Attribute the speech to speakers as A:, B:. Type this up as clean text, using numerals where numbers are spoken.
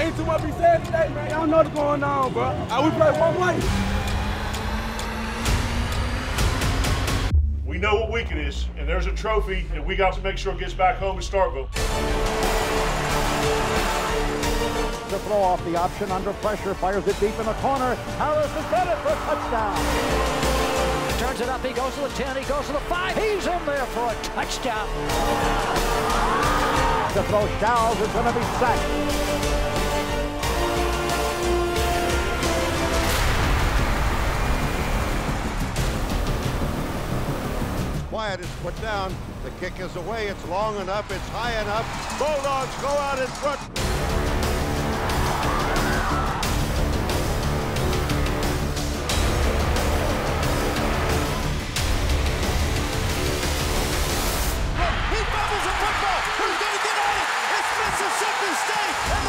A: ain't too much to be said today, man. Y'all know what's going on, bro. We play one way.
B: We know what week it is, and there's a trophy, and we got to make sure it gets back home to Starkville.
C: To throw off the option under pressure, fires it deep in the corner. Harris has got it for a touchdown.
D: Turns it up, he goes to the 10, he goes to the 5, he's in there for a touchdown.
C: To throw Showers is going to be sacked.
E: Wyatt is put down. The kick is away. It's long enough. It's high enough. Bulldogs go out in front.
F: He fumbles a football. Who's going to get on it? It's Mississippi State, and